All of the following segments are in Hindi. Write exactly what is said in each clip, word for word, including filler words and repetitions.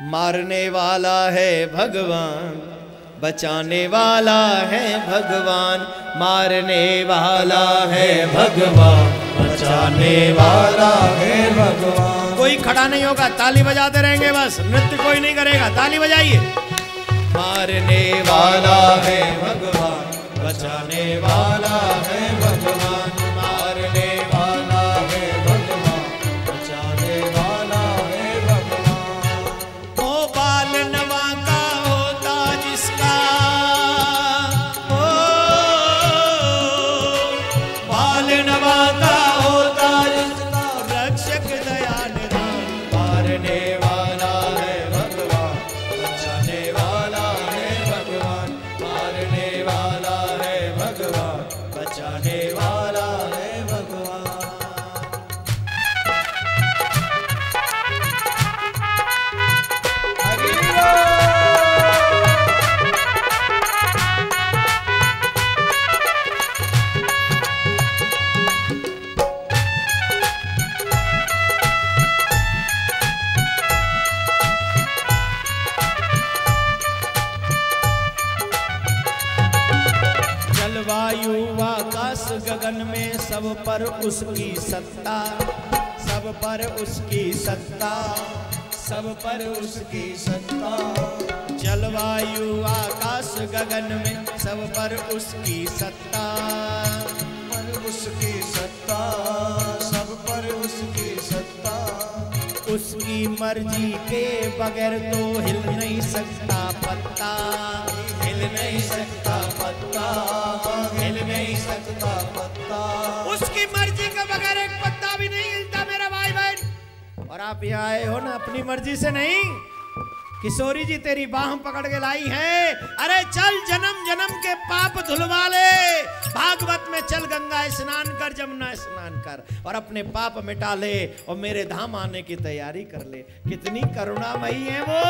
मारने वाला है भगवान, बचाने वाला है भगवान। मारने वाला है भगवान, बचाने वाला है भगवान। कोई खड़ा नहीं होगा, ताली बजाते रहेंगे बस, नृत्य कोई नहीं करेगा, ताली बजाइए। मारने वाला है भगवान, बचाने वाला है भगवान। मारने वाला है भगवान, बचाने वाला है भगवान। ओ बाल नवा का होता जिसका, ओ बाल नवा का होता जिसका, रक्षक दया निधान। मारने वाला है भगवान, बचाने वाला है भगवान। मारने वाला है भगवान, बचाने वाला है भगवान। जलवायु आकाश गगन में सब पर उसकी सत्ता, सब पर उसकी सत्ता, सब पर उसकी सत्ता। जलवायु आकाश गगन में सब पर उसकी सत्ता, पर उसकी सत्ता, सब पर उसकी सत्ता। उसकी मर्जी के बगैर तो हिल नहीं सकता पत्ता, हिल नहीं सकता पत्ता, हिल नहीं सकता पत्ता। उसकी मर्जी के बगैर एक पत्ता भी नहीं हिलता मेरा भाई बहन। और आप यहाँ आए हो ना अपनी मर्जी से नहीं, किशोरी जी तेरी बाह पकड़ के लाई है। अरे चल जन्म जन्म के पाप धुलवा ले, भागवत में चल गंगा स्नान कर, जमुना स्नान कर और अपने पाप मिटा ले और मेरे धाम आने की तैयारी कर ले। कितनी करुणामयी है वो।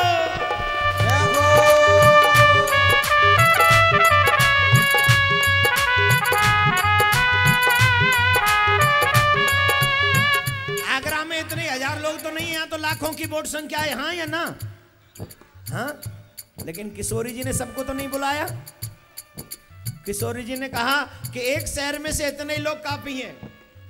आगरा में इतने हजार लोग तो नहीं है, तो लाखों की वोट संख्या है, हाँ या ना? हाँ, लेकिन किशोरी जी ने सबको तो नहीं बुलाया। किशोरी जी ने कहा कि एक शहर में से इतने लोग काफी हैं,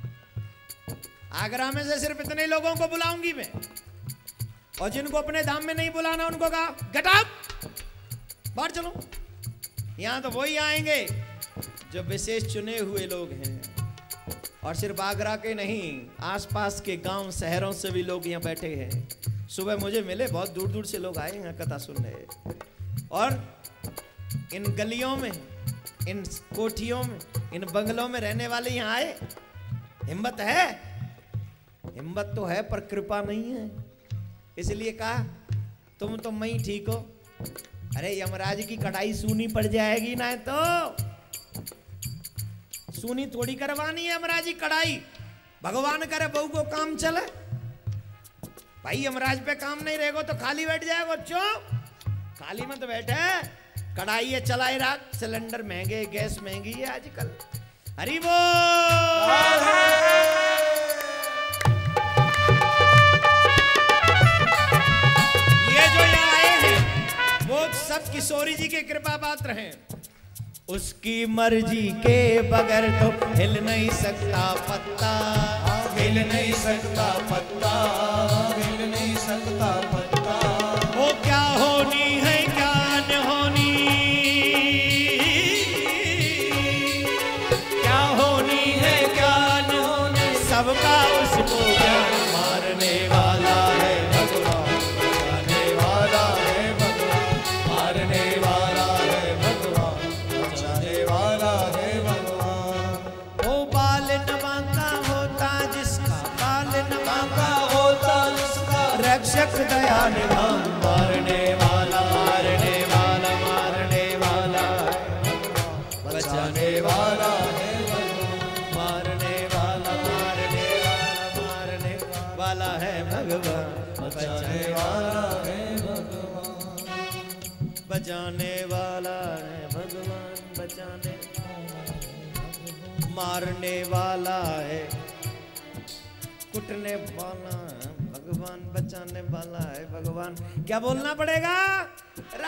आगरा में से सिर्फ इतने लोगों को बुलाऊंगी मैं, और जिनको अपने धाम में नहीं बुलाना उनको कहा गेट आउट, बाहर चलो। यहां तो वही आएंगे जो विशेष चुने हुए लोग हैं, और सिर्फ आगरा के नहीं, आसपास के गांव शहरों से भी लोग यहाँ बैठे हैं। सुबह मुझे मिले, बहुत दूर दूर से लोग आए यहाँ कथा सुनने। और इन गलियों में, इन कोठियों में, इन बंगलों में रहने वाले यहाँ आए। हिम्मत है, हिम्मत तो है पर कृपा नहीं है, इसलिए कहा तुम तो मैं ठीक हो। अरे यमराज की कढ़ाई सूनी पड़ जाएगी ना, तो सूनी थोड़ी करवानी है यमराज की कढ़ाई। भगवान करे बहू को काम चले, भाई यमराज पे काम नहीं रहेगा तो खाली बैठ जाएगा। चुप, खाली मत बैठे, कढ़ाई है चलाए रख। सिलेंडर महंगे, गैस महंगी है आजकल। हरि बोल। ये जो यहाँ आए हैं वो सब किशोरी जी के कृपा पात्र हैं। उसकी मर्जी के बगैर तो हिल नहीं सकता पत्ता, हिल नहीं सकता पत्ता, हिल नहीं सकता पत्ता। वो क्या होनी है क्या न होनी, क्या होनी है क्या न होनी, सबका उसको ज्ञान। मारने वाला है भगवान, बचाने वाला है भगवान। मारने वाला है भगवान, बचाने वाला है भगवान। ओ बाल नवा का होता जिसका, बाल नवा का होता जिसका, रक्षक दया निधान। मारने वाला, मारने वाला, मारने वाला है भगवान, बचाने वाला है भगवान। मारने वाला, मारने वाला, मारने वाला है भगवान, बचाने वाला है भगवान। बचाने वाला है भगवान, बचाने, मारने वाला है, कुटने वाला है भगवान। भगवान बचाने वाला है भगवान। क्या बोलना पड़ेगा?